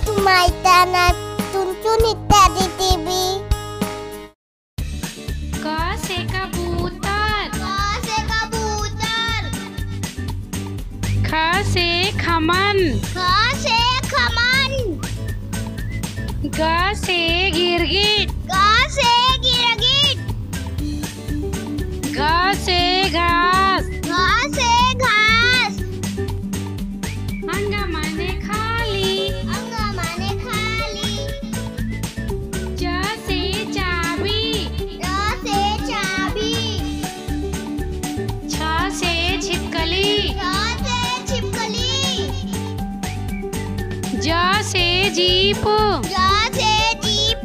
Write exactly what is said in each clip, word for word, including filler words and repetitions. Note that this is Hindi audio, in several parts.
मैदानात चुनचुन इत्यादी टीव्ही। क से कबूतर। क से कबूतर। ख से खमन। ख से खमन। ग से गिरगिट। ग से गिरगिट। घ से घास। घ से घास। अंग माने खाली। अंग माने खाली। च से चाबी। च से चाबी। छ से छिपकली। छ से छिपकली। ज से जीप। ज से जीप।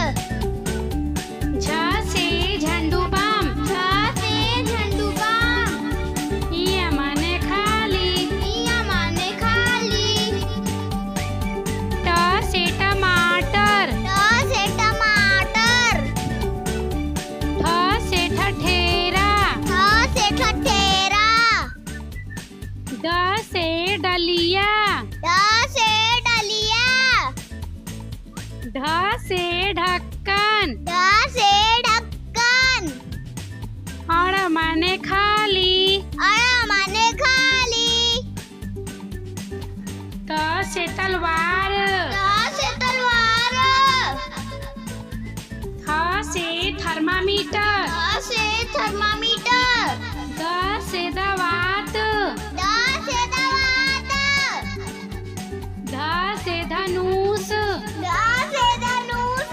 झ से झंडू बम। झ से झंडू बम। इ माने खाली। इ माने खाली। ट से टमाटर। ट से टमाटर। ठ से ठठेरा। ठ से ठठेरा। ड से डलिया। ड से डलिया। ढ से ढक्कन। ढ से ढक्कन। अड़ माने खाली। अड़ माने खाली। त से तलवार। त से तलवार। थ से थर्मामीटर। थ से थर्मामीटर। द से दवात। द से दवात। ध से धनुष। ध से धनुष।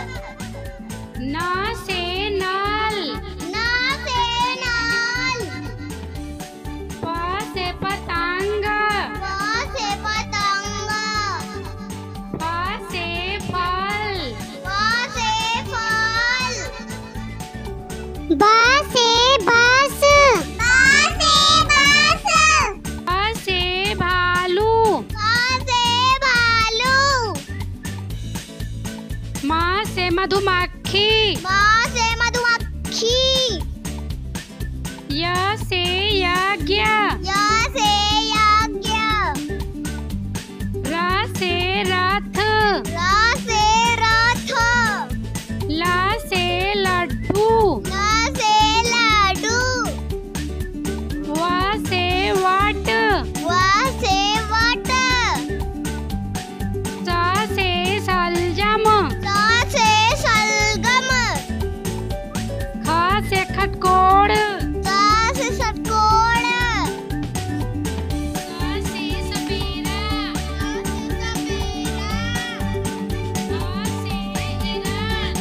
न से नल। न से नल। प से पतंग। प से पतंग। फ से फल। फ से फल। ब से बस। ब से बस। भ से भालू। भ से भालू। म से मधुमक्खी। म से मधुमक्खी। य से यज्ञ। य से यज्ञ। र से रथ। र से रथ। ल से लड्डू। ल से लाडू। व से वट। व से वट। स से सलजम। स से सलगम। ख से खटकोड़। स से षटकोण। स से सपेरा। ह से हिरण।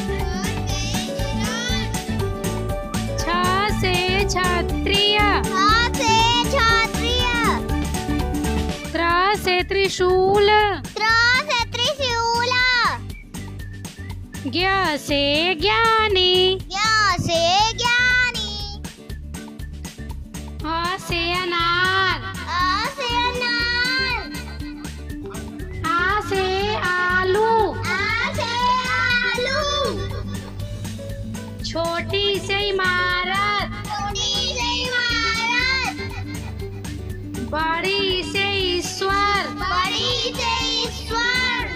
छ से क्षत्रिय। छ से क्षत्रिय। त्र से त्रिशूल। त्र से त्रिशूल। ज्ञ से ज्ञानी। ज्ञ से ज्ञानी। अ से अनार। आ से अनार। आ से आलू। आ से आलू। छोटी से इमारत। छोटी से इमारत। बड़ी से ईश्वर। बड़ी से ईश्वर।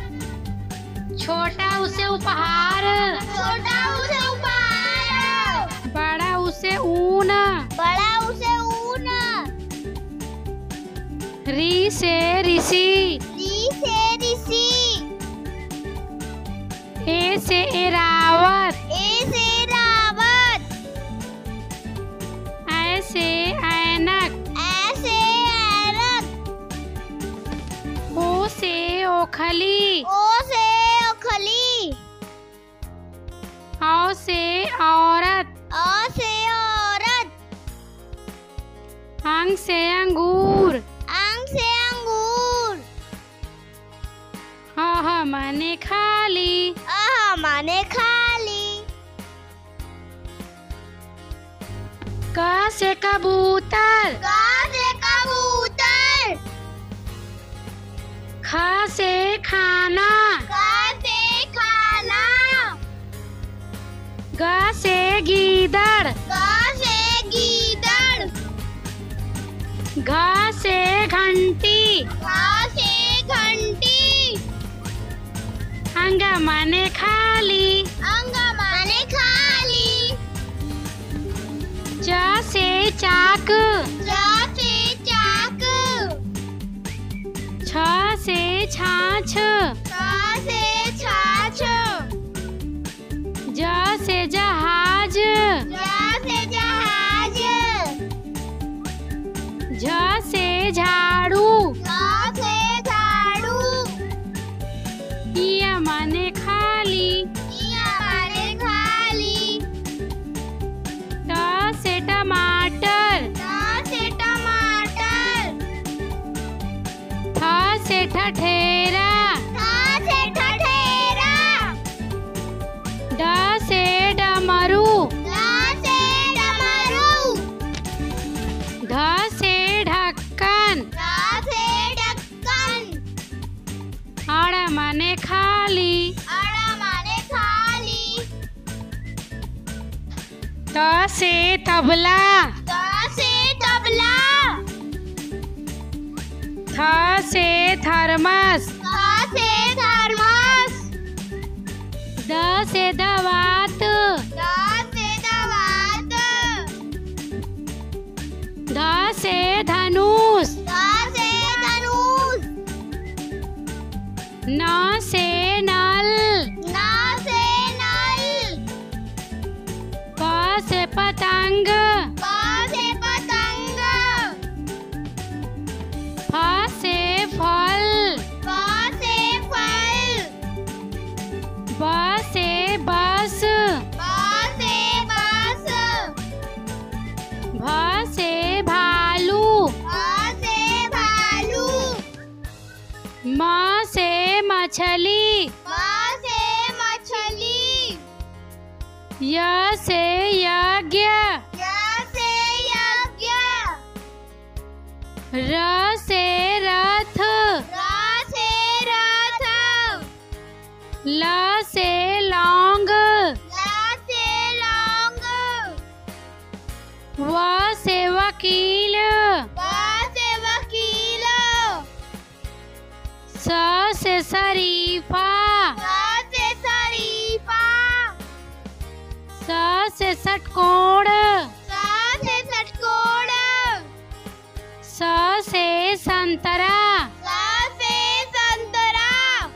छोटा उसे उपहार। छोटा उसे उपहार। बड़ा उसे ऊन। बड़ा उसे ऊन। री से ऋषि। री से ऋषि। ए से एरावत। ए से रावत। ऐ से ऐनक। ऐ से ऐरक। ओ से ओखली। ओ से ओखली। औ से औरत। अ से औरत। अंग से अंगूर। अंग से अंगूर। ह ह माने खाली। अह माने खाली। क से कबूतर। क से कबूतर। ख से खाना। ख से खाना। ग से गीदड़। ग से गीदड़। घ से घंटी। घ से घंटी। माने खाली। अंग माने खाली। च से चाक। च से चाक। छ से छाछ। छ से छाछ। ज से जहाज। ज से जहाज। झ से झाड़ू। झ से झाड़ू। इया माने खाली। इया माने खाली। ट से टमाटर। ट से टमाटर। ठ से ठठेरा। ठ से ठठेरा। ड से डमरू। ड से डमरू। ढ से ढक्कन। ढ से ढक्कन। अड़ माने खाली। अड़ माने खाली। त से तबला। त से तबला। थ से थर्मस। थ से थर्मस। द से दवात। द से दवात। ध से धनुष। ध से धनुष। न से नल। न से नल। प से पतंग। प से पतंग। फ से फल। फ से फल। ब से बस। ब से बस। भ से भालू। भ से भालू। म से मछली। म से मछली। य से यज्ञ। य से यज्ञ। र से रथ। र से रथ। ल से लौंग। ल से लौंग। व से वकील। व से वकील। स से शरीफा। स से शरीफा। स से षटकोण। स से षटकोण। स से संतरा। स से संतरा।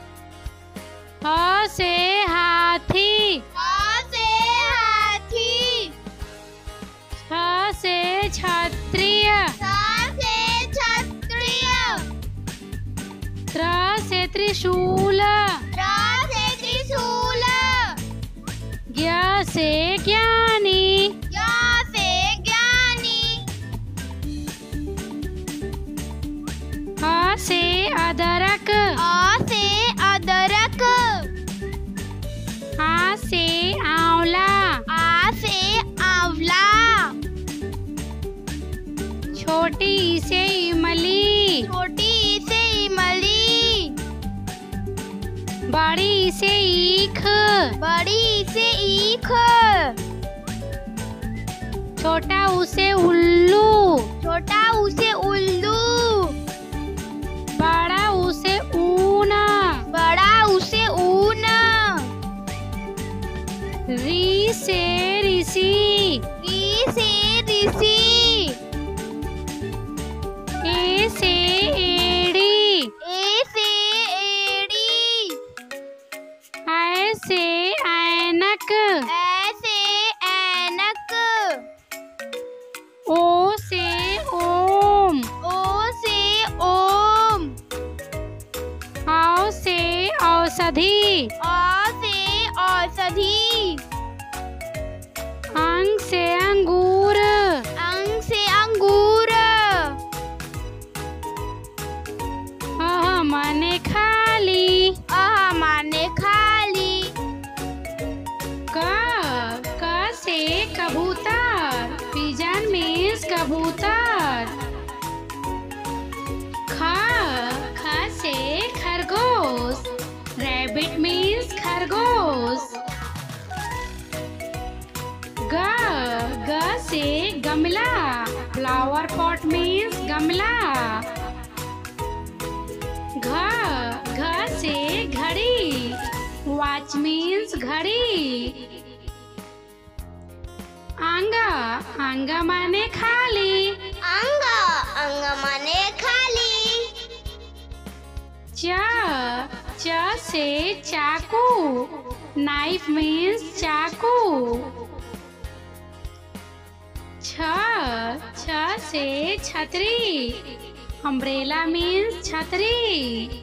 ह से हाथी। ह से हाथी। छ से क्षत्रिय। छ से क्षत्रिय। त्र से त्रिशूल। र से त्रिशूल। ज्ञ से ज्ञानी। य से ज्ञानी। अ से अदरक। अ से अदरक। आ से आंवला। आ से आंवला। छोटी से इमली। छोटी से इमली। बड़ी से ईख। बड़ी से ईख। छोटा उसे उल्लू। छोटा उसे उल्लू। बड़ा उसे ऊन। बड़ा उसे ऊन। री से ऋषि। री से ऋषि। ए से एड़ी। ए से एड़ी। ऐ से ऐनक। ऐ से ऐनक। ओ से ओम। ओ से ओम। औ से औषधि। औ से औषधि। अंग से अंगूर। अंग से अंगूर। अह माने खाली। अह माने खाली। क क से कबूतर। पिजन मीन्स कबूतर। ख ख से खरगोश। रैबिट मीन्स खरगोश। ग ग से गमला। फ्लावर पॉट मीन्स गमला। घ घ से घड़ी। वॉच मीन्स घड़ी। अंगा अंगा माने खाली। अंगा अंगा माने खाली। च च से चाकू, नाइफ मीन्स चाकू। छ छ से छतरी, अम्ब्रेला मीन्स छतरी।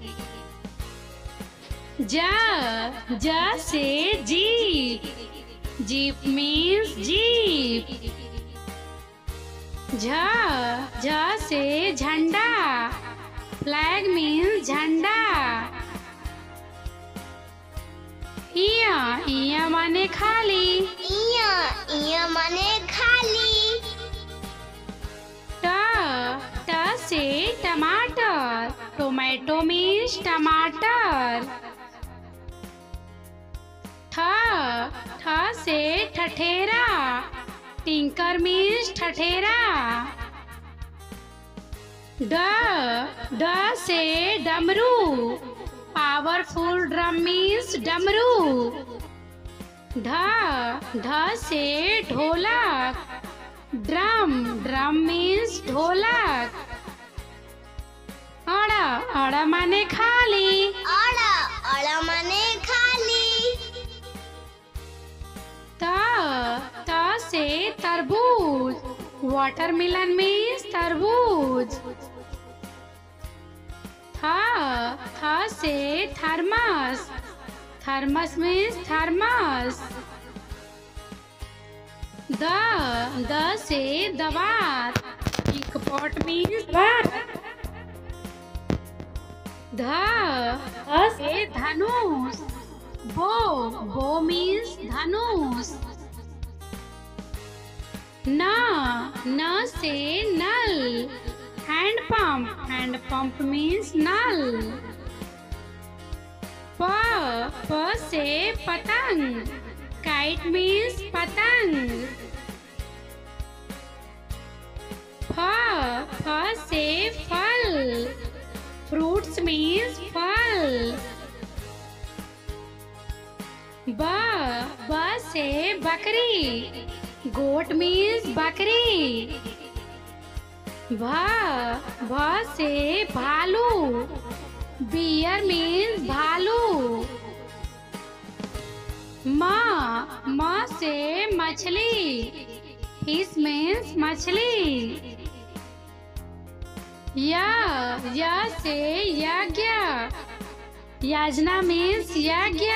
ज ज से जीप, जीप मीन्स जीप। झ झ से झंडा, फ्लैग मीन्स झंडा। इया इया माने खाली। इया इया माने खाली। ट ट से टमाटर, टोमेटो मीन्स टमाटर। ठ ठ से ठठेरा, टिंकर मीन्स ठठेरा। ड ड से डमरू, पावरफुल ड्रम मीन्स डमरू। ढ ढ से ढोलक, ड्रम ड्रम मीन्स ढोलक। अड़ अड़ माने खाली। अड़ अड़ माने खाली। त त से तरबूज, वाटरमेलन मीन्स तरबूज। थ थ से थर्मस, थर्मस मीन्स थर्मस। द द से दवात, टिक पॉट मीन्स दवात। ध ध से धनुष, बो बो मीन्स धनुष। न न से नल, hand pump, hand pump means नल। प प से पतंग, काइट मीन्स पतंग। फ फ से फल, फ्रूट्स मीन्स फल। ब ब से बकरी, गोट मीन्स बकरी। भ भ से भालू, बियर मीन्स भालू। म म से मछली, फिश मीन्स मछली। य य से यज्ञ, याजना मीन्स यज्ञ।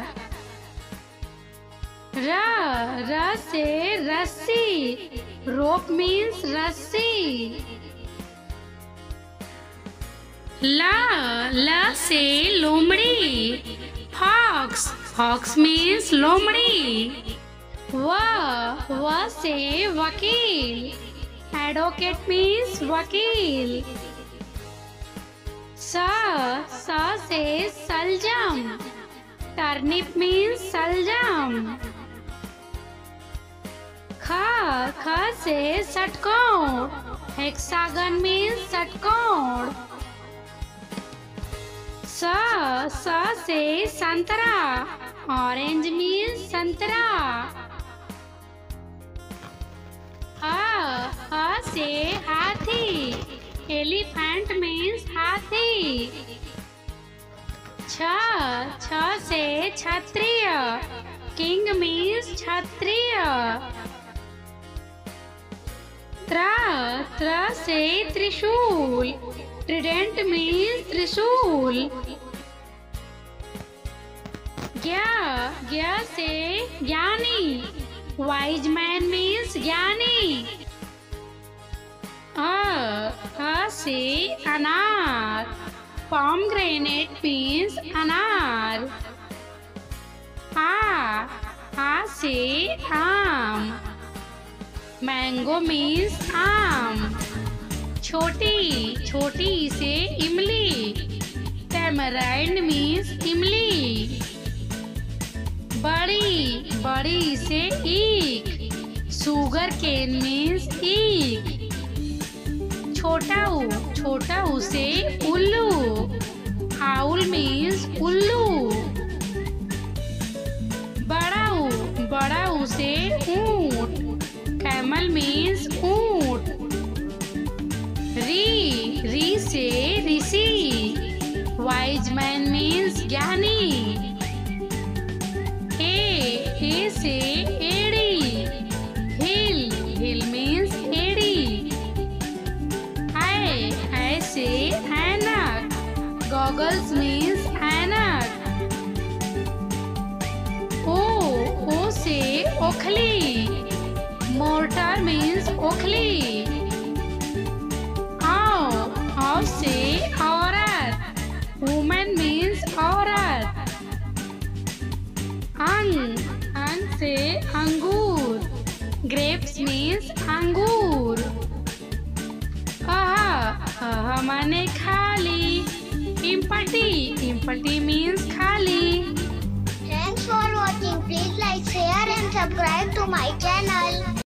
र र से रस्सी, रोप मीन्स रस्सी। ल ल से लोमड़ी, हॉक्स, हॉक्स मीन्स लोमड़ी। व व से वकील, एडवोकेट मीन्स वकील। स स से सलजम, टर्निप मीन्स सलजम। ख ख से षटकोण, हेक्सागन मीन्स षटकोण। स स से संतरा, ऑरेंज मीन्स संतरा। ह ह से हाथी, एलिफेंट मीन्स हाथी। छ छ से क्षत्रिय, किंग मीन्स क्षत्रिय। त्र त्र से त्रिशूल, ट्रिडेंट मीन्स त्रिशूल। ज्ञ ज्ञ से ज्ञानी, वाइज मैन मीन्स ज्ञानी। अ अ से अनार, पोमग्रेनेट मीन्स अनार। आ आ से आम, मैंगो मीन्स आम। छोटी छोटी से इमली, टैमराइंड मीन्स इमली। बड़ी बड़ी से ईख, सुगर केन मीन्स ईख। छोटा ऊ छोटा ऊ से उल्लू, आउल मीन्स उल्लू। wise man means ज्ञानी। A A से एड़ी, hill hill means एड़ी। I I से ऐनक, goggles means ऐनक। O O से ओखली, mortar means ओखली। आओ आओ से औरत, woman means औरत। अंग अंग से अंगूर, grapes means अंगूर। अह अह माने खाली, empty empty means खाली। Thanks for watching. Please like, share and subscribe to my channel.